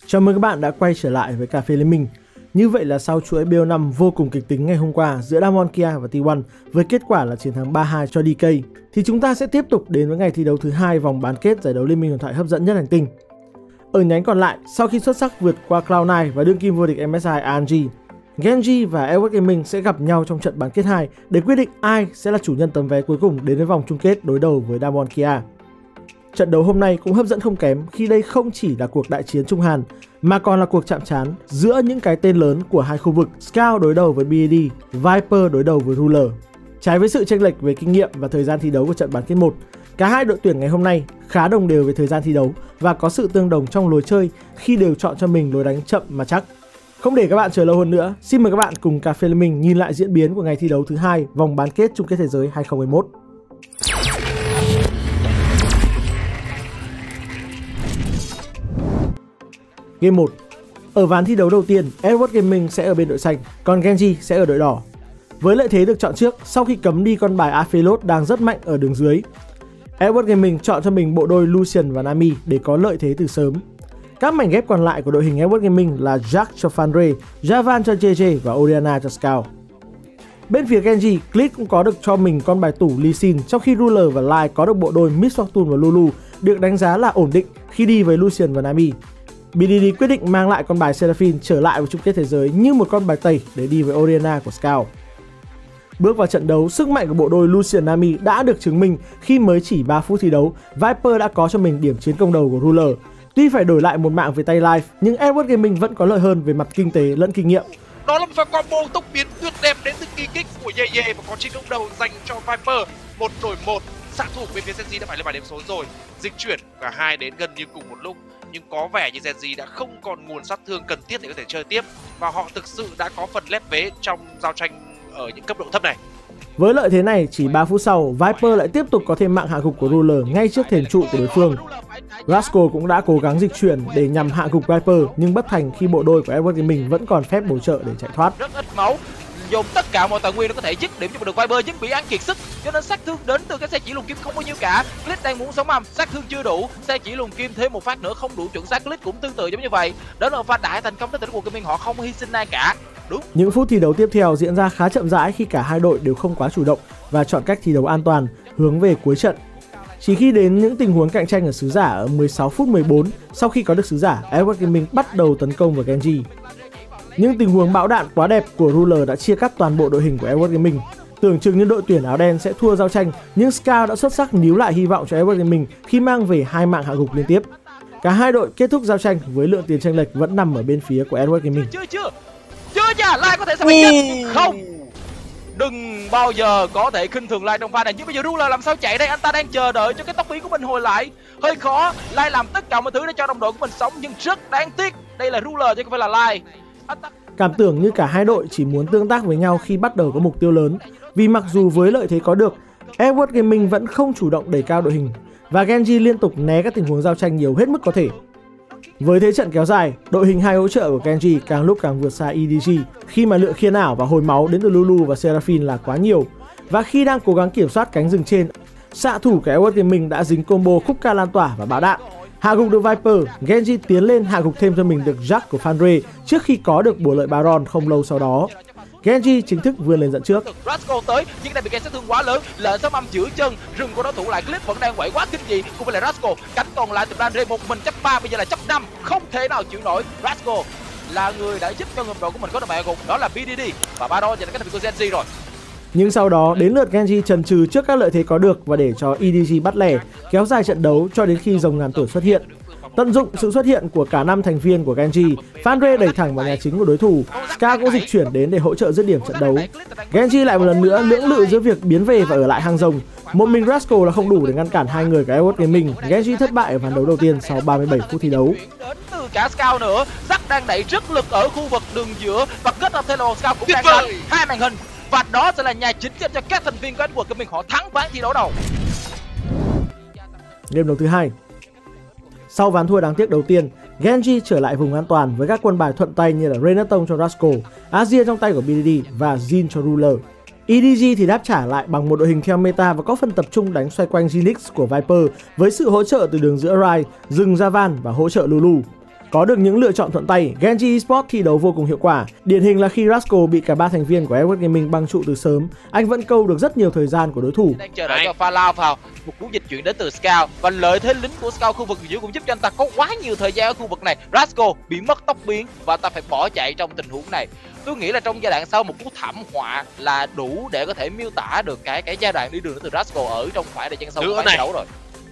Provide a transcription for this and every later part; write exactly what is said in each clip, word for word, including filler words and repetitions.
Chào mừng các bạn đã quay trở lại với Cà phê Liên Minh. Như vậy là sau chuỗi bê o năm vô cùng kịch tính ngày hôm qua giữa Damwon Kia và T một với kết quả là chiến thắng ba hai cho đê ca, thì chúng ta sẽ tiếp tục đến với ngày thi đấu thứ hai vòng bán kết giải đấu Liên minh huyền thoại hấp dẫn nhất hành tinh. Ở nhánh còn lại, sau khi xuất sắc vượt qua cloud nine và đương kim vô địch em ét i i en giê, Genji và Edward Gaming sẽ gặp nhau trong trận bán kết hai để quyết định ai sẽ là chủ nhân tấm vé cuối cùng đến với vòng chung kết đối đầu với Damwon Kia. Trận đấu hôm nay cũng hấp dẫn không kém khi đây không chỉ là cuộc đại chiến Trung Hàn mà còn là cuộc chạm trán giữa những cái tên lớn của hai khu vực, Scout đối đầu với bê a đê, Viper đối đầu với Ruler. Trái với sự chênh lệch về kinh nghiệm và thời gian thi đấu của trận bán kết một, cả hai đội tuyển ngày hôm nay khá đồng đều về thời gian thi đấu và có sự tương đồng trong lối chơi khi đều chọn cho mình lối đánh chậm mà chắc. Không để các bạn chờ lâu hơn nữa, xin mời các bạn cùng Cà phê Liên Minh nhìn lại diễn biến của ngày thi đấu thứ hai vòng bán kết chung kết thế giới hai không hai mốt. Game một. Ở ván thi đấu đầu tiên, Edward Gaming sẽ ở bên đội xanh, còn Genji sẽ ở đội đỏ. Với lợi thế được chọn trước sau khi cấm đi con bài Aphelios đang rất mạnh ở đường dưới, Edward Gaming chọn cho mình bộ đôi Lucian và Nami để có lợi thế từ sớm. Các mảnh ghép còn lại của đội hình Edward Gaming là Jack cho Fandre, Javan cho jê jê và Orianna cho Scout. Bên phía Genji, Click cũng có được cho mình con bài tủ Lee Sin, trong khi Ruler và Lai có được bộ đôi Miss Fortune và Lulu được đánh giá là ổn định khi đi với Lucian và Nami. bê đê đê quyết định mang lại con bài Seraphine trở lại với chung kết thế giới như một con bài tẩy để đi với Orianna của Scout. Bước vào trận đấu, sức mạnh của bộ đôi Lucian Nami đã được chứng minh khi mới chỉ ba phút thi đấu, Viper đã có cho mình điểm chiến công đầu của Ruler. Tuy phải đổi lại một mạng về tay live, nhưng Edward Gaming vẫn có lợi hơn về mặt kinh tế lẫn kinh nghiệm. Đó là một pha combo tốc biến tuyệt đẹp đến từ kỳ kích của Ye Ye và có chiến công đầu dành cho Viper. Một đổi một, xạ thủ bên phía Genji đã phải lên bài điểm số rồi. Dịch chuyển cả hai đến gần như cùng một lúc, nhưng có vẻ như Genji đã không còn nguồn sát thương cần thiết để có thể chơi tiếp và họ thực sự đã có phần lép vế trong giao tranh ở những cấp độ thấp này. Với lợi thế này, chỉ ba phút sau, Viper lại tiếp tục có thêm mạng hạ gục của Ruler ngay trước thềm trụ của đối phương. Rascal cũng đã cố gắng dịch chuyển để nhằm hạ gục Viper nhưng bất thành khi bộ đôi của Edward Gaming vẫn còn phép bổ trợ để chạy thoát. Rất ít máu, dùng tất cả mọi tài nguyên để có thể dứt điểm cho được Viper nhưng bị ăn kiệt sức, cho nên sát thương đến từ cái xe chỉ luồn kim không bao nhiêu cả. Click đang muốn sống âm, sát thương chưa đủ, xe chỉ luồn kim thêm một phát nữa không đủ chuẩn xác. Click cũng tương tự giống như vậy. Đó là một pha đại thành công đến từ của Gaming, họ không hy sinh ai cả. Đúng. Những phút thi đấu tiếp theo diễn ra khá chậm rãi khi cả hai đội đều không quá chủ động và chọn cách thi đấu an toàn hướng về cuối trận. Chỉ khi đến những tình huống cạnh tranh ở sứ giả ở mười sáu phút mười bốn, sau khi có được sứ giả, Edward Gaming bắt đầu tấn công vào Genji. Những tình huống bão đạn quá đẹp của Ruler đã chia cắt toàn bộ đội hình của Edward Gaming. Tưởng chừng như đội tuyển áo đen sẽ thua giao tranh, nhưng Scout đã xuất sắc níu lại hy vọng cho Edward Gaming khi mang về hai mạng hạ gục liên tiếp. Cả hai đội kết thúc giao tranh với lượng tiền chênh lệch vẫn nằm ở bên phía của Edward Gaming. Chưa chưa. Chưa nha, Lai có thể sẽ phải chết. Không. Đừng bao giờ có thể khinh thường Lai trong pha này. Nhưng bây giờ Ruler làm sao chạy đây? Anh ta đang chờ đợi cho cái tốc biến của mình hồi lại. Hơi khó. Lai làm tất cả mọi thứ để cho đồng đội của mình sống nhưng rất đáng tiếc. Đây là Ruler chứ không phải là Lai. Ta... Cảm tưởng như cả hai đội chỉ muốn tương tác với nhau khi bắt đầu có mục tiêu lớn. Vì mặc dù với lợi thế có được, Edward Gaming vẫn không chủ động đẩy cao đội hình và Genji liên tục né các tình huống giao tranh nhiều hết mức có thể. Với thế trận kéo dài, đội hình hai hỗ trợ của Genji càng lúc càng vượt xa e đê giê khi mà lượng khiên ảo và hồi máu đến từ Lulu và Seraphine là quá nhiều. Và khi đang cố gắng kiểm soát cánh rừng trên, xạ thủ của Edward Gaming đã dính combo khúc ca lan tỏa và bão đạn. Hạ gục được Viper, Genji tiến lên hạ gục thêm cho mình được Jack của Fandre trước khi có được bùa lợi Baron không lâu sau đó. Genji chính thức vươn lên dẫn trước. Rascal tới nhưng đang bị gây sát thương quá lớn, lệnh sấm âm giữ chân, rừng của đối thủ lại. Clip vẫn đang quẩy quá kinh dị cùng với lại Rascal. Cánh còn lại từ Fandre một mình chấp ba, bây giờ là chấp năm, không thể nào chịu nổi. Rascal là người đã giúp cho ngầm đội của mình có được bài gục, đó là bê đê đê và Baron giờ là cái thành của Genji rồi. Nhưng sau đó đến lượt Genji chần chừ trước các lợi thế có được và để cho e đê giê bắt lẻ, kéo dài trận đấu cho đến khi rồng ngàn tuổi xuất hiện. Tận dụng sự xuất hiện của cả năm thành viên của Genji, Fandre đẩy thẳng vào nhà chính của đối thủ. Ska cũng dịch chuyển đến để hỗ trợ dứt điểm trận đấu. Genji lại một lần nữa lưỡng lự giữa việc biến về và ở lại hang rồng. Một mình Rascal là không đủ để ngăn cản hai người của Edward Gaming. Genji thất bại ở ván đấu đầu tiên sau ba mươi bảy phút thi đấu. Đến từ cả Scout nữa, Jack đang đẩy rất lực ở khu vực đường giữa và kết hợp thêm là Scout cũng đang đánh hai màn hình. Và đó sẽ là nhà chính cho các thành viên của Edward Gaming, họ thắng ván thi đấu đầu. Game đấu thứ hai. Sau ván thua đáng tiếc đầu tiên, Genji trở lại vùng an toàn với các quân bài thuận tay như là Renekton cho Rascal, Azir trong tay của bê đê đê và Jhin cho Ruler. e đê giê thì đáp trả lại bằng một đội hình theo meta và có phần tập trung đánh xoay quanh Jinx của Viper với sự hỗ trợ từ đường giữa Rai, rừng Javan và hỗ trợ Lulu. Có được những lựa chọn thuận tay, Genji Esports thi đấu vô cùng hiệu quả. Điển hình là khi Rascal bị cả ba thành viên của Edward Gaming băng trụ từ sớm, anh vẫn câu được rất nhiều thời gian của đối thủ. Đang chờ đợi cho pha lao vào một cú dịch chuyển đến từ Scout, và lợi thế lính của Scout khu vực giữa cũng giúp cho anh ta có quá nhiều thời gian ở khu vực này. Rascal bị mất tốc biến và ta phải bỏ chạy trong tình huống này. Tôi nghĩ là trong giai đoạn sau một cú thảm họa là đủ để có thể miêu tả được cái cái giai đoạn đi đường từ Rascal ở trong khoảng thời gian sau của ván đấu rồi.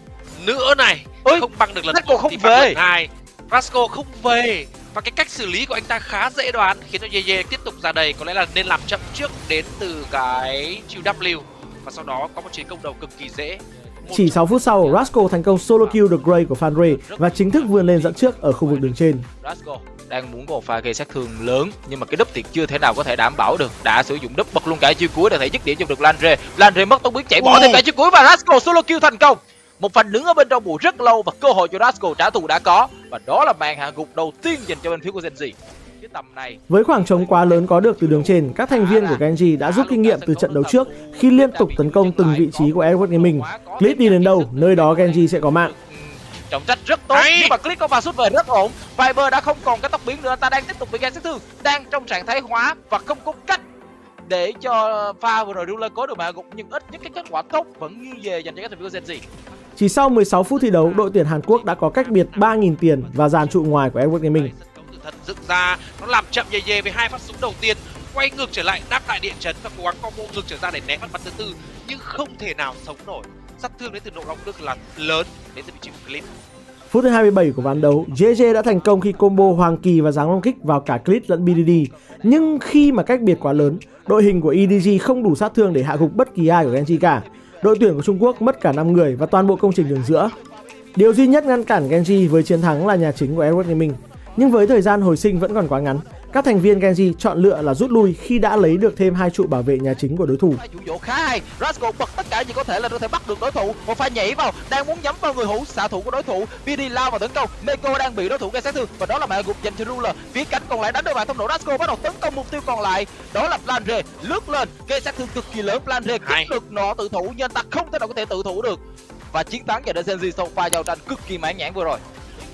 Nữa này, Ôi, không băng được lần Rascal một không thì về. băng lần hai. Rascal không về và cái cách xử lý của anh ta khá dễ đoán, khiến cho Yeye tiếp tục ra đầy. Có lẽ là nên làm chậm trước đến từ cái chiêu W và sau đó có một chiến công đầu cực kỳ dễ. Chỉ sáu phút sau, Rascal thành công solo kill được Gray của Fandre và chính thức vươn lên dẫn trước ở khu vực đường trên. Rascal đang muốn có một pha gây sát thương lớn, nhưng mà cái đúp thì chưa thể nào có thể đảm bảo được. Đã sử dụng đúp bật luôn cả chiêu cuối để thể dứt điểm cho được Landre. Landre mất tốc biến chạy bỏ thêm cả chiêu cuối và Rascal solo kill thành công. Một pha đứng ở bên trong bụi rất lâu và cơ hội cho Rascal trả thù đã có, và đó là màn hạ gục đầu tiên dành cho bên phía của Genji. Cái tầm này với khoảng trống quá lớn có được từ đường trên, các thành viên của Genji đã rút kinh nghiệm từ trận đấu trước khi liên tục tấn công từng vị trí của Edward Gaming. Clip đi đến đâu, nơi đó Genji sẽ có mạng. Trọng trách rất tốt, nhưng mà Clip có pha sút về rất ổn. Viper đã không còn cái tốc biến nữa, ta đang tiếp tục bị gây sát thương, đang trong trạng thái hóa và không có cách để cho pha vừa rồi Ruler có được mà gục, nhưng ít nhất cái kết quả tốt vẫn nghiêng về dành cho các thành viên của Genji. Chỉ sau mười sáu phút thi đấu, đội tuyển Hàn Quốc đã có cách biệt ba nghìn tiền và dàn trụ ngoài của Edward Gaming. Thật dựng ra, nó làm chậm Yeye với hai phát súng đầu tiên, quay ngược trở lại đáp lại địa chấn và cố gắng combo ngược trở ra để né phát bắn thứ tư, nhưng không thể nào sống nổi. Sát thương đến từ nộ long đức là lớn đến từ vị trí của Clip. Phút thứ hai mươi bảy của ván đấu, giê giê đã thành công khi combo Hoàng Kỳ và giáng long kích vào cả Clip lẫn bê đê đê. Nhưng khi mà cách biệt quá lớn, đội hình của e đê giê không đủ sát thương để hạ gục bất kỳ ai của Genji cả. Đội tuyển của Trung Quốc mất cả năm người và toàn bộ công trình đường giữa. Điều duy nhất ngăn cản Genji với chiến thắng là nhà chính của Edward Gaming. Nhưng với thời gian hồi sinh vẫn còn quá ngắn, các thành viên Genji chọn lựa là rút lui khi đã lấy được thêm hai trụ bảo vệ nhà chính của đối thủ. Dụ dỗ khá hay, Rascal bật tất cả gì có thể là có thể bắt được đối thủ. Một pha nhảy vào, đang muốn nhắm vào người hữu xạ thủ của đối thủ. bê đê lao vào tấn công, Neko đang bị đối thủ gây sát thương và đó là màn gục dành cho Ruler. Phía cánh còn lại đánh đối bạn thông độ, Rascal bắt đầu tấn công mục tiêu còn lại, đó là Flandre lướt lên, gây sát thương cực kỳ lớn. Flandre kiếm được nọ tự thủ nhưng anh ta không thể nào có thể tự thủ được, và chiến thắng dành cho Genji sau pha giao tranh cực kỳ mãn nhãn vừa rồi.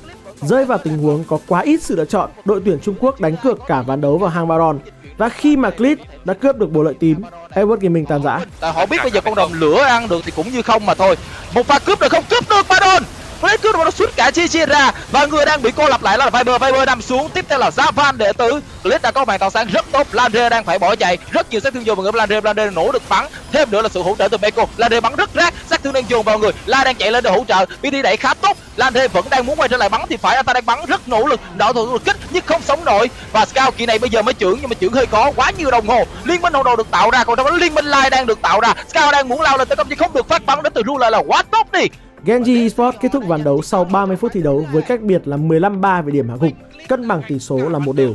Rơi vào tình huống có quá ít sự lựa chọn, đội tuyển Trung Quốc đánh cược cả ván đấu vào hang Baron. Và khi mà Clip đã cướp được bộ lợi tím, Edward Gaming tan rã. Tại họ biết bây giờ con đồng lửa ăn được thì cũng như không mà thôi. Một pha cướp được không? Cướp được Baron. Clip cướp được nó xuất cả chia chia ra và người đang bị cô lập lại là Viper. Viper nằm xuống, tiếp theo là Javan đệ tử. Clip đã có màn tỏa sáng rất tốt. Landre đang phải bỏ chạy, rất nhiều sát thương dồn vào người Landre. Landre nổ được bắn, thêm nữa là sự hỗ trợ từ Meko. Landre bắn rất rác, sát thương đang dồn vào người. La đang chạy lên để hỗ trợ, bê đê đẩy khá tốt. Landre vẫn đang muốn quay trở lại bắn thì phải, anh ta đang bắn rất nỗ lực, đỡ thủ được kích nhưng không sống nổi. Và Scout kỳ này bây giờ mới chưởng, nhưng mà chưởng hơi có quá nhiều đồng hồ. Liên minh hậu đồ được tạo ra, còn trong đó liên minh Lai đang được tạo ra. Scout đang muốn lao lên tấn công nhưng không được, phát bắn đến từ Ruler là quá tốt đi. Genji Esports kết thúc ván đấu sau ba mươi phút thi đấu với cách biệt là mười lăm ba về điểm hạ gục, cân bằng tỷ số là một đều.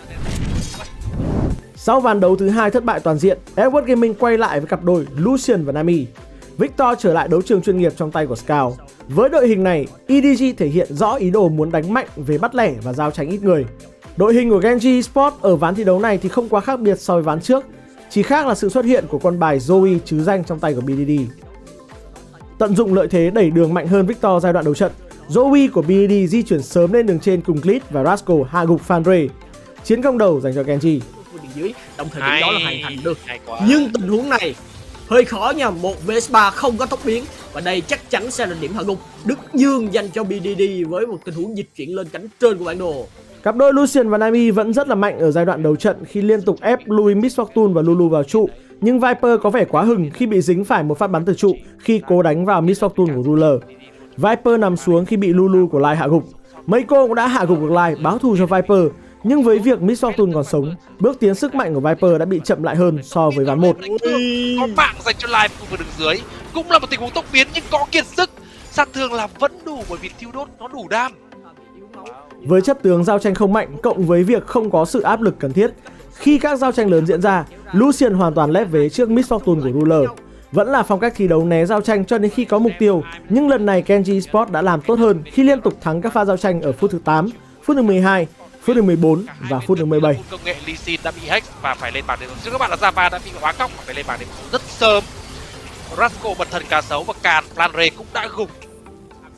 Sau ván đấu thứ hai thất bại toàn diện, Edward Gaming quay lại với cặp đôi Lucian và Nami. Victor trở lại đấu trường chuyên nghiệp trong tay của Scout. Với đội hình này, e đê giê thể hiện rõ ý đồ muốn đánh mạnh về bắt lẻ và giao tranh ít người. Đội hình của Genji Esports ở ván thi đấu này thì không quá khác biệt so với ván trước, chỉ khác là sự xuất hiện của con bài Zoe trứ danh trong tay của bê đê đê. Tận dụng lợi thế đẩy đường mạnh hơn Victor giai đoạn đầu trận, Zoe của bê đê đê di chuyển sớm lên đường trên cùng Clip và Rascal hạ gục Fandre. Chiến công đầu dành cho Genji. Dưới trong thời điểm đó là hoàn thành được. Nhưng tình huống này hơi khó nha, một vs ba không có tốc biến và đây chắc chắn sẽ là điểm hạ gục Đức Dương dành cho bê đê đê với một tình huống dịch chuyển lên cánh trên của bản đồ. Cặp đôi Lucian và Nami vẫn rất là mạnh ở giai đoạn đầu trận khi liên tục ép lui Miss Fortune và Lulu vào trụ, nhưng Viper có vẻ quá hừng khi bị dính phải một phát bắn từ trụ khi cố đánh vào Miss Fortune của Ruler. Viper nằm xuống khi bị Lulu của Lai hạ gục. Meiko cũng đã hạ gục được Lai báo thù cho Viper, nhưng với việc Miss Fortune còn sống, bước tiến sức mạnh của Viper đã bị chậm lại hơn so với ván một. Có mạng dành cho Lai khu vực đường dưới, cũng là một tình huống tốc biến nhưng có kiệt sức. Sát thương là vẫn đủ bởi vì thiêu đốt nó đủ đam. Với chất tướng giao tranh không mạnh cộng với việc không có sự áp lực cần thiết, khi các giao tranh lớn diễn ra, Lucian hoàn toàn lép vế trước Miss Fortune của Ruler. Vẫn là phong cách thi đấu né giao tranh cho đến khi có mục tiêu, nhưng lần này Genji Esports đã làm tốt hơn khi liên tục thắng các pha giao tranh ở phút thứ tám, phút thứ mười hai, phút thứ mười bốn và phút thứ mười bảy. Công nghệ Lee Sin đã bị hack và phải lên bảng điểm số. Các bạn là Java đã bị hóa cóc và phải lên bảng điểm số rất sớm. Rascal bật thần cá sấu và càn Flandre cũng đã gục.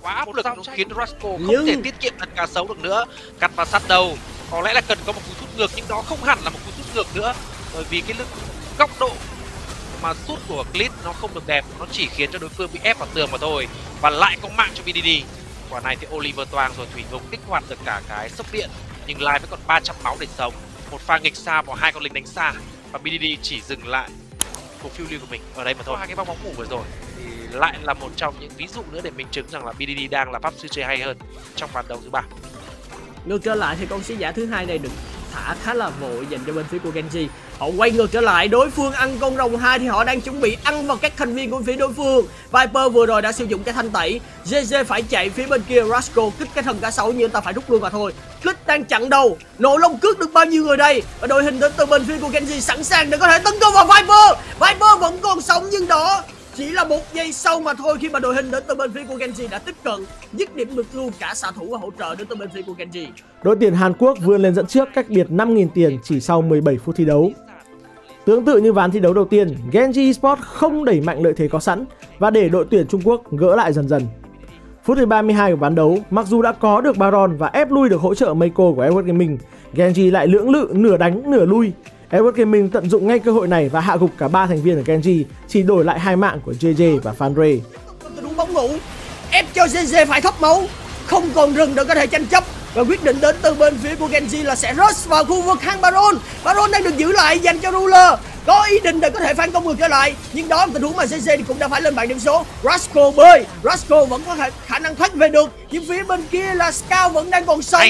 quá áp lực, nó khiến Rasco không nhưng... thể tiết kiệm lần cá sấu được nữa. Cắt vào sát đầu, có lẽ là cần có một cú sút ngược, nhưng đó không hẳn là một cú sút ngược nữa, bởi vì cái lực góc độ mà sút của Clip nó không được đẹp, nó chỉ khiến cho đối phương bị ép vào tường mà thôi. Và lại có mạng cho bê đê đê. Quả này thì Oliver toang rồi, Thủy Ngục kích hoạt được cả cái sốc điện, nhưng Lai vẫn còn ba trăm máu để sống. Một pha nghịch xa vào hai con lính đánh xa, và bê đê đê chỉ dừng lại cuộc phiêu lưu của mình ở đây mà thôi. Hai cái bong bóng ngủ vừa rồi thì lại là một trong những ví dụ nữa để minh chứng rằng là bê đê đê đang là pháp sư chơi hay hơn trong ván đấu thứ ba. Ngược trở lại thì con sứ giả thứ hai này được thả khá là vội dành cho bên phía của Genji. Họ quay ngược trở lại, đối phương ăn con rồng hai thì họ đang chuẩn bị ăn vào các thành viên của phía đối phương. Viper vừa rồi đã sử dụng cái thanh tẩy, giê giê phải chạy phía bên kia, Rasco kích cái thần cá sấu nhưng ta phải rút luôn mà thôi. Click đang chặn đầu, nổ lông cước được bao nhiêu người đây, và đội hình đến từ bên phía của Genji sẵn sàng để có thể tấn công vào Viper. Viper vẫn còn sống nhưng đó chỉ là một giây sau mà thôi, khi mà đội hình đến từ bên phía của Genji đã tiếp cận, dứt điểm được luôn cả xạ thủ và hỗ trợ đến từ bên phía của Genji. Đội tuyển Hàn Quốc vươn lên dẫn trước cách biệt năm nghìn tiền chỉ sau mười bảy phút thi đấu. Tương tự như ván thi đấu đầu tiên, Genji Esports không đẩy mạnh lợi thế có sẵn và để đội tuyển Trung Quốc gỡ lại dần dần. Phút thứ ba mươi hai của ván đấu, mặc dù đã có được Baron và ép lui được hỗ trợ Meiko của Edward Gaming, Genji lại lưỡng lự nửa đánh nửa lui. Edward Gaming tận dụng ngay cơ hội này và hạ gục cả ba thành viên của Genji, chỉ đổi lại hai mạng của jê jê và Fanray. Đúng bóng ngủ, ép cho giê giê phải thốc máu, không còn rừng để có thể tranh chấp, và quyết định đến từ bên phía của Genji là sẽ rush vào khu vực hang Baron. Baron đang được giữ lại dành cho Ruler, có ý định để có thể phản công ngược trở lại, nhưng đó là tình huống mà giê giê thì cũng đã phải lên bảng điểm số. Rasco bơi, Rasco vẫn có khả năng thoát về được, nhưng phía bên kia là Scout vẫn đang còn sống.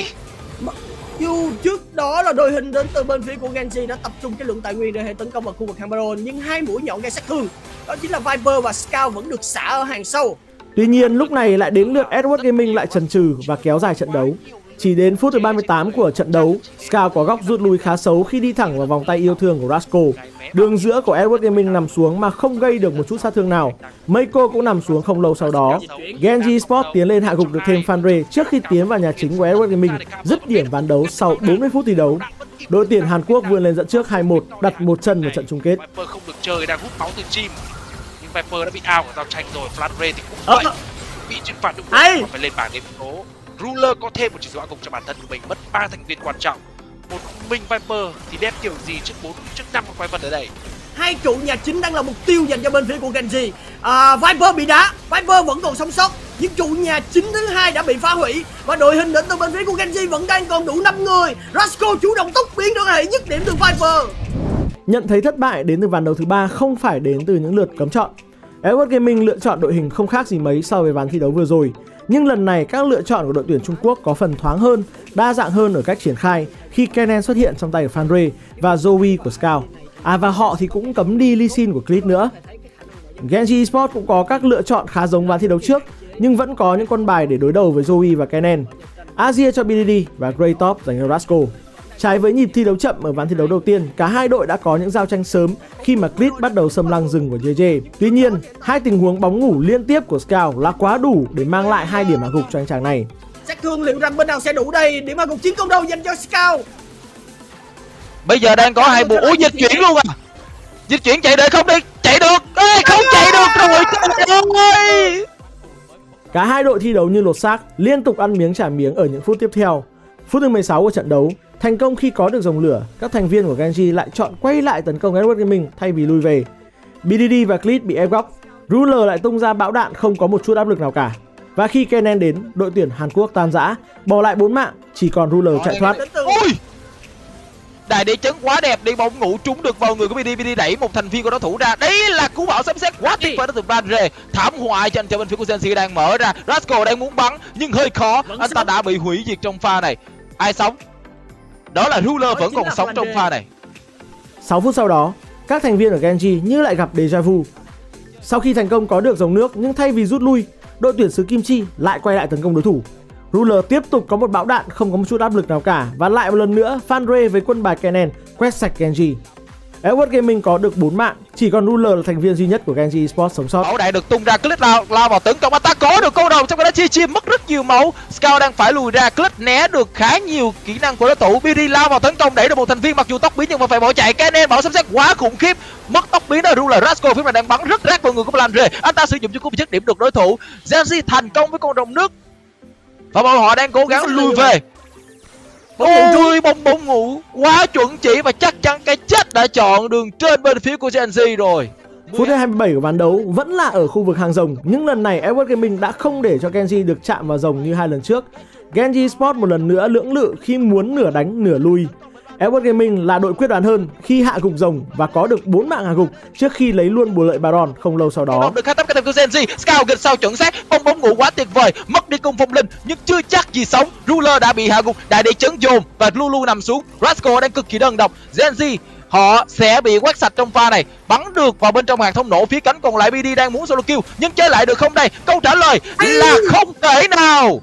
Dù trước đó là đội hình đến từ bên phía của Genji đã tập trung cái lượng tài nguyên để hệ tấn công vào khu vực hang Baron, nhưng hai mũi nhọn gây sát thương, đó chính là Viper và Scout vẫn được xả ở hàng sâu. Tuy nhiên lúc này lại đến lượt Edward Gaming lại chần chừ và kéo dài trận đấu. Chỉ đến phút thứ ba mươi tám của trận đấu, Scout có góc rút lui khá xấu khi đi thẳng vào vòng tay yêu thương của Rasco. Đường giữa của Edward Gaming nằm xuống mà không gây được một chút sát thương nào. Meiko cũng nằm xuống không lâu sau đó. Genji Esports tiến lên hạ gục được thêm Fanray trước khi tiến vào nhà chính của Edward Gaming, dứt điểm ván đấu sau bốn mươi phút thi đấu. Đội tuyển Hàn Quốc vươn lên dẫn trước hai một, đặt một chân vào trận chung kết. Viper không được chơi, đang hút máu từ chim, nhưng Viper đã bị out ở giao tranh rồi. Fanray thì cũng vậy, bị trừng phạt đúng rồi, phải lên bảng điểm số. Ruler có thêm một chỉ số ác cục cho bản thân của mình, mất ba thành viên quan trọng. Một mình Viper thì đẹp kiểu gì trước bốn trước năm con quái vật ở đây. Hai trụ nhà chính đang là mục tiêu dành cho bên phía của Genji. À, Viper bị đá, Viper vẫn còn sống sót, nhưng trụ nhà chính thứ hai đã bị phá hủy và đội hình đến từ bên phía của Genji vẫn đang còn đủ năm người. Rasco chủ động tốc biến để có thể dứt điểm từ Viper. Nhận thấy thất bại đến từ ván đấu thứ ba không phải đến từ những lượt cấm chọn. Edward Gaming lựa chọn đội hình không khác gì mấy so với ván thi đấu vừa rồi. Nhưng lần này các lựa chọn của đội tuyển Trung Quốc có phần thoáng hơn, đa dạng hơn ở cách triển khai khi Kennen xuất hiện trong tay của Fanray và Zoe của Scout. À và họ thì cũng cấm đi Lee Sin của Clip nữa. Genji Esports cũng có các lựa chọn khá giống ván thi đấu trước, nhưng vẫn có những con bài để đối đầu với Zoe và Kennen. Azir cho bê đê đê và Grey Top dành cho Rasco. Trái với nhịp thi đấu chậm ở ván thi đấu đầu tiên, cả hai đội đã có những giao tranh sớm khi mà Clip bắt đầu xâm lăng rừng của jê jê. Tuy nhiên, hai tình huống bóng ngủ liên tiếp của Scout là quá đủ để mang lại hai điểm hạ gục cho anh chàng này. Sát thương liệu rằng bên nào sẽ đủ đây? Điểm hạ gục chiến công đâu dành cho Scout. Bây giờ đang có hai bộ ủa dịch chuyển luôn à. Dịch chuyển chạy được không đi? Chạy được. Ê, không chạy được rồi. Trời ơi. Cả hai đội thi đấu như lột xác, liên tục ăn miếng trả miếng ở những phút tiếp theo. Phút thứ mười sáu của trận đấu, thành công khi có được dòng lửa, các thành viên của Genji lại chọn quay lại tấn công Edward Gaming thay vì lui về. bê đê đê và Clip bị ép góc, Ruler lại tung ra bão đạn không có một chút áp lực nào cả. Và khi Kennen đến, đội tuyển Hàn Quốc tan rã, bỏ lại bốn mạng, chỉ còn Ruler chạy thoát. Ôi! Đại đế chấn quá đẹp, đi bóng ngủ trúng được vào người của bê đê, bê đê đẩy một thành viên của đối thủ ra. Đấy là cú bão sấm sét quá tuyệt vời đến từ Vanre. Thảm họa cho anh cho bên phía của Genji đang mở ra. Rasco đang muốn bắn nhưng hơi khó, anh ta đã bị hủy diệt trong pha này. Ai sống? Đó là Ruler vẫn còn sống trong pha này. sáu phút sau đó, các thành viên ở Genji như lại gặp déjà vu. Sau khi thành công có được dòng nước nhưng thay vì rút lui, đội tuyển xứ Kim Chi lại quay lại tấn công đối thủ. Ruler tiếp tục có một bão đạn không có một chút áp lực nào cả và lại một lần nữa Fanray với quân bài Kennen quét sạch Genji. Edward Gaming có được bốn mạng, chỉ còn Ruler là thành viên duy nhất của Genji Esports sống sót. Máu đại được tung ra, Click lao, lao vào tấn công, anh ta có được câu đầu, trong cái đó Chi Chi mất rất nhiều máu. Scout đang phải lùi ra, Click né được khá nhiều kỹ năng của đối thủ. bê đê lao vào tấn công, đẩy được một thành viên, mặc dù tốc biến nhưng mà phải bỏ chạy. Kennen bảo sấm sét quá khủng khiếp, mất tốc biến đó. Ruler Rascal phía này đang bắn rất rác vào người của Blandre, anh ta sử dụng cho cú dứt điểm được đối thủ. Genji thành công với con rồng nước và bọn họ đang cố gắng lùi về. Ôi, bông bông ngủ quá chuẩn chỉ và chắc chắn cái chết đã chọn đường trên bên phía của Genji rồi. Phút thứ hai mươi bảy của ván đấu vẫn là ở khu vực hàng rồng, nhưng lần này Edward Gaming đã không để cho Genji được chạm vào rồng như hai lần trước. Genji Esports một lần nữa lưỡng lự khi muốn nửa đánh nửa lui. Edward Gaming là đội quyết đoán hơn khi hạ gục rồng và có được bốn mạng hạ gục trước khi lấy luôn bùa lợi Baron không lâu sau đó. Được khai thác cái của Genji, Scout gần sau chuẩn xác, bông bóng ngủ quá tuyệt vời, mất đi cung phong linh nhưng chưa chắc gì sống. Ruler đã bị hạ gục, đại đế chấn dồn và Lulu nằm xuống. Rascal đang cực kỳ đơn độc. Genji họ sẽ bị quét sạch trong pha này, bắn được vào bên trong hàng thông nổ phía cánh, còn lại bê đê đang muốn solo kill nhưng chơi lại được không đây? Câu trả lời là không thể nào.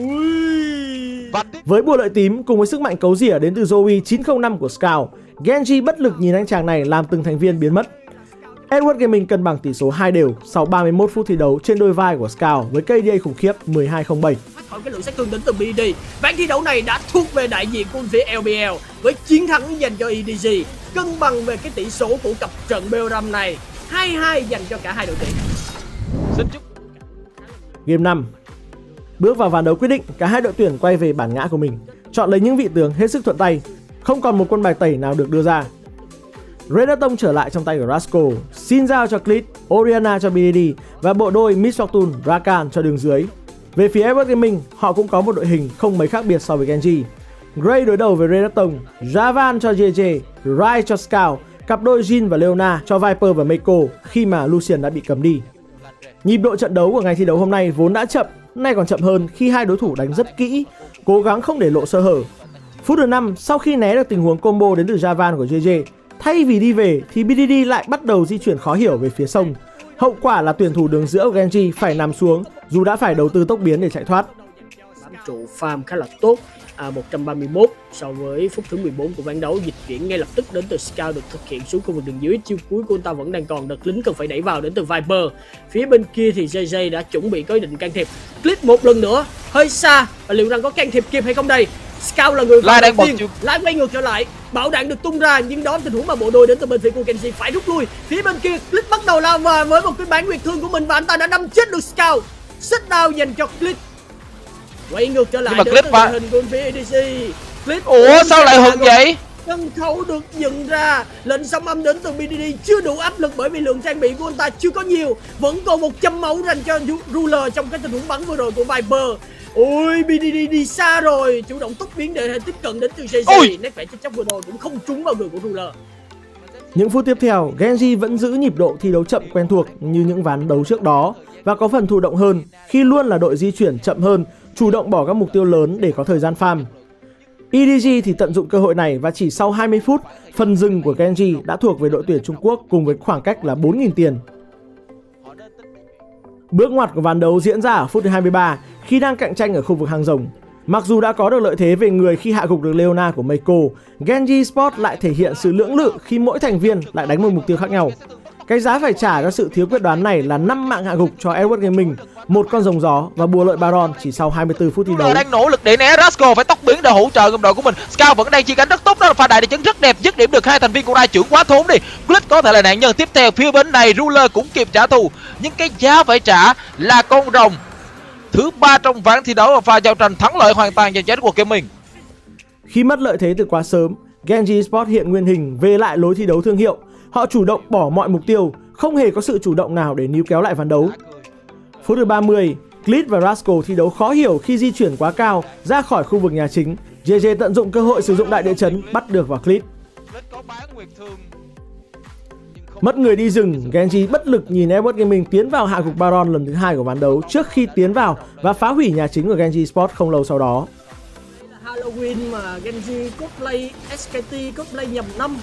Với bùa lợi tím cùng với sức mạnh cấu rỉa đến từ Zoe chín không năm của Scout, Genji bất lực nhìn anh chàng này làm từng thành viên biến mất. Edward Gaming cân bằng tỷ số hai đều sau ba mươi mốt phút thi đấu trên đôi vai của Scout với ca đê a khủng khiếp mười hai không bảy. Khỏi cái lượng sát thương đến từ bê đê, ván thi đấu này đã thuộc về đại diện của phía lờ bê lờ với chiến thắng dành cho e đê giê, cân bằng về cái tỷ số của cặp trận bê o năm này, hai hai dành cho cả hai đội tuyển. Xin chúc. Game năm. Bước vào ván đấu quyết định, cả hai đội tuyển quay về bản ngã của mình, chọn lấy những vị tướng hết sức thuận tay, không còn một quân bài tẩy nào được đưa ra. Renekton trở lại trong tay của Rascal, Xin giao cho Clint, Orianna cho bê đê đê và bộ đôi Miss Fortune, Rakan cho đường dưới. Về phía Edward Gaming, họ cũng có một đội hình không mấy khác biệt so với Genji. Gray đối đầu với Renekton, Javan cho jê jê, Rai cho Scout, cặp đôi Jhin và Leona cho Viper và Meiko khi mà Lucian đã bị cấm đi. Nhịp độ trận đấu của ngày thi đấu hôm nay vốn đã chậm, nay còn chậm hơn khi hai đối thủ đánh rất kỹ, cố gắng không để lộ sơ hở. Phút thứ năm, sau khi né được tình huống combo đến từ Javan của jê jê, thay vì đi về thì bê đê đê lại bắt đầu di chuyển khó hiểu về phía sông. Hậu quả là tuyển thủ đường giữa của Genji phải nằm xuống dù đã phải đầu tư tốc biến để chạy thoát. Bám trụ farm khá là tốt, à, một trăm ba mươi mốt so với phút thứ mười bốn của ván đấu. Dịch chuyển ngay lập tức đến từ Scout được thực hiện xuống khu vực đường dưới, chiêu cuối của anh ta vẫn đang còn, đợt lính cần phải đẩy vào đến từ Viper. Phía bên kia thì jê jê đã chuẩn bị có ý định can thiệp, clip một lần nữa hơi xa và liệu rằng có can thiệp kịp hay không đây? Scout là người Lai đang đầu tiên, Lai quay ngược trở lại, bảo đạn được tung ra nhưng đó tình huống mà bộ đôi đến từ bên phía của Genji phải rút lui. Phía bên kia clip bắt đầu lao vào với một cái bán nguyệt thương của mình và anh ta đã đâm chết được Scout. Sit down dành cho clip. Quay ngược trở lại đến từ hình của phía e đê xê. Clip ủa sao lại hừng vậy? Sân khấu được dựng ra, lệnh sóng âm đến từ bê đê đê chưa đủ áp lực bởi vì lượng trang bị của anh ta chưa có nhiều, vẫn còn một trăm máu dành cho Ruler trong cái tình huống bắn vừa rồi của Viper. Ôi, bê đê đê đi xa rồi, chủ động tốc biến để tiếp cận đến từ jê jê. Nét vẽ chết chóc vừa rồi cũng không trúng vào người của Ruler. Những phút tiếp theo, Genji vẫn giữ nhịp độ thi đấu chậm quen thuộc như những ván đấu trước đó và có phần thụ động hơn khi luôn là đội di chuyển chậm hơn, chủ động bỏ các mục tiêu lớn để có thời gian farm. e đê giê thì tận dụng cơ hội này và chỉ sau hai mươi phút, phần dừng của Genji đã thuộc về đội tuyển Trung Quốc cùng với khoảng cách là bốn nghìn tiền. Bước ngoặt của ván đấu diễn ra ở phút thứ hai mươi ba khi đang cạnh tranh ở khu vực hàng rồng. Mặc dù đã có được lợi thế về người khi hạ gục được Leona của Meiko, Genji Esports lại thể hiện sự lưỡng lự khi mỗi thành viên lại đánh một mục tiêu khác nhau. Cái giá phải trả cho sự thiếu quyết đoán này là năm mạng hạ gục cho Edward Gaming, một con rồng gió và bùa lợi Baron chỉ sau hai mươi tư phút thi đấu. Đang nỗ lực để né, Rascal phải tốc biến để hỗ trợ đồng đội của mình. Scout vẫn đang chia cánh rất tốt, đó là pha đại để chấn rất đẹp, dứt điểm được hai thành viên của Rai, trưởng quá thốn đi. Click có thể là nạn nhân tiếp theo. Phía bên này Ruler cũng kịp trả thù, nhưng cái giá phải trả là con rồng thứ ba trong ván thi đấu và pha giao tranh thắng lợi hoàn toàn dành cho của Gaming. Khi mất lợi thế từ quá sớm, Genji Esports hiện nguyên hình về lại lối thi đấu thương hiệu. Họ chủ động bỏ mọi mục tiêu, không hề có sự chủ động nào để níu kéo lại ván đấu. Phút thứ ba mươi, Clint và Rascal thi đấu khó hiểu khi di chuyển quá cao ra khỏi khu vực nhà chính. jê jê tận dụng cơ hội sử dụng đại địa chấn bắt được vào Clint. Mất người đi rừng, Genji bất lực nhìn Edward Gaming tiến vào hạ gục Baron lần thứ hai của ván đấu trước khi tiến vào và phá hủy nhà chính của Genji Esports không lâu sau đó. Halloween mà Genji cosplay ét ca tê, cosplay nhầm năm.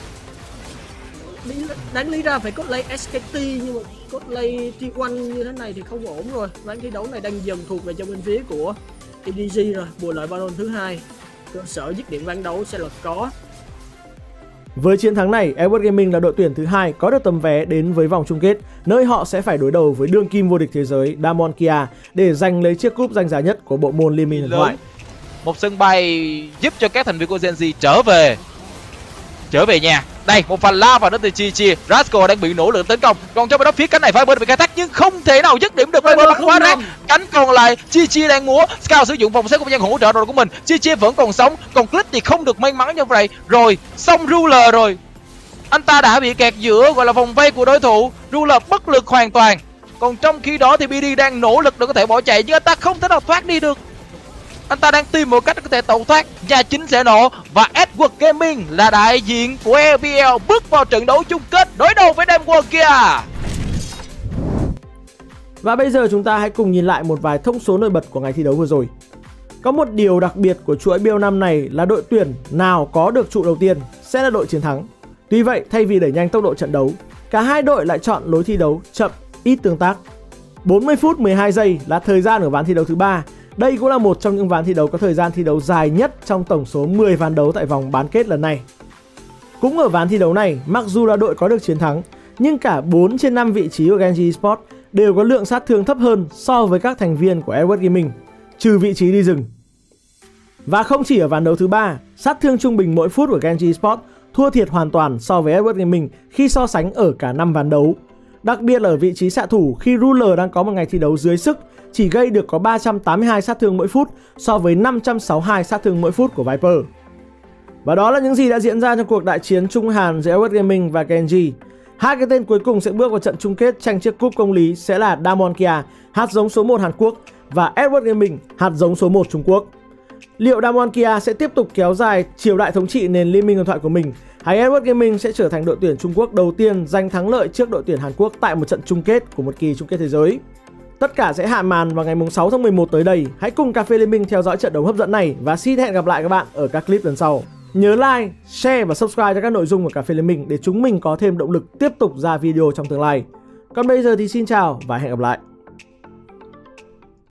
Đáng lý ra phải cosplay ét ca tê nhưng mà cosplay tê một như thế này thì không ổn rồi. Ván thi đấu này đang dần thuộc về cho bên phía của e đê giê rồi. Bùa lợi Baron thứ hai, cơ sở dứt điểm ván đấu sẽ là có. Với chiến thắng này, Edward Gaming là đội tuyển thứ hai có được tấm vé đến với vòng chung kết, nơi họ sẽ phải đối đầu với đương kim vô địch thế giới Damwon Kia để giành lấy chiếc cúp danh giá nhất của bộ môn Liên minh huyền thoại. Một sân bay giúp cho các thành viên của Gen Z trở về trở về nhà. Đây, một pha la vào đến từ Chi Chi. Rascal đang bị nỗ lực tấn công. Còn trong bên đó phía cánh này Viper bị khai thác nhưng không thể nào dứt điểm được. Viper bắn quá ra. Cánh còn lại Chi Chi đang múa. Scout sử dụng vòng xếp không gian hỗ trợ rồi của mình. Chi Chi vẫn còn sống. Còn Click thì không được may mắn như vậy. Rồi, xong Ruler rồi. Anh ta đã bị kẹt giữa gọi là vòng vây của đối thủ. Ruler bất lực hoàn toàn. Còn trong khi đó thì bê đê đang nỗ lực để có thể bỏ chạy nhưng anh ta không thể nào thoát đi được. Anh ta đang tìm một cách để có thể tẩu thoát. Nhà chính sẽ nổ và Edward Gaming là đại diện của e pê lờ bước vào trận đấu chung kết đối đầu với Damwon Kia. Và bây giờ chúng ta hãy cùng nhìn lại một vài thông số nổi bật của ngày thi đấu vừa rồi. Có một điều đặc biệt của chuỗi build năm này là đội tuyển nào có được trụ đầu tiên sẽ là đội chiến thắng. Tuy vậy, thay vì đẩy nhanh tốc độ trận đấu, cả hai đội lại chọn lối thi đấu chậm, ít tương tác. bốn mươi phút mười hai giây là thời gian ở ván thi đấu thứ ba. Đây cũng là một trong những ván thi đấu có thời gian thi đấu dài nhất trong tổng số mười ván đấu tại vòng bán kết lần này. Cũng ở ván thi đấu này, mặc dù là đội có được chiến thắng, nhưng cả bốn trên năm vị trí của Genji Esports đều có lượng sát thương thấp hơn so với các thành viên của Edward Gaming, trừ vị trí đi rừng. Và không chỉ ở ván đấu thứ ba, sát thương trung bình mỗi phút của Genji Esports thua thiệt hoàn toàn so với Edward Gaming khi so sánh ở cả năm ván đấu. Đặc biệt là ở vị trí xạ thủ khi Ruler đang có một ngày thi đấu dưới sức, chỉ gây được có ba trăm tám mươi hai sát thương mỗi phút so với năm trăm sáu mươi hai sát thương mỗi phút của Viper. Và đó là những gì đã diễn ra trong cuộc đại chiến Trung Hàn giữa Edward Gaming và Genji. Hai cái tên cuối cùng sẽ bước vào trận chung kết tranh chiếc cúp công lý sẽ là Damwon Kia, hạt giống số một Hàn Quốc, và Edward Gaming, hạt giống số một Trung Quốc. Liệu Damwon Kia sẽ tiếp tục kéo dài triều đại thống trị nền liên minh huyền thoại của mình, hay Edward Gaming sẽ trở thành đội tuyển Trung Quốc đầu tiên giành thắng lợi trước đội tuyển Hàn Quốc tại một trận chung kết của một kỳ chung kết thế giới? Tất cả sẽ hạ màn vào ngày sáu tháng mười một tới đây. Hãy cùng Cà phê Liên minh theo dõi trận đấu hấp dẫn này và xin hẹn gặp lại các bạn ở các clip lần sau. Nhớ like, share và subscribe cho các nội dung của Cà phê Liên minh để chúng mình có thêm động lực tiếp tục ra video trong tương lai. Còn bây giờ thì xin chào và hẹn gặp lại.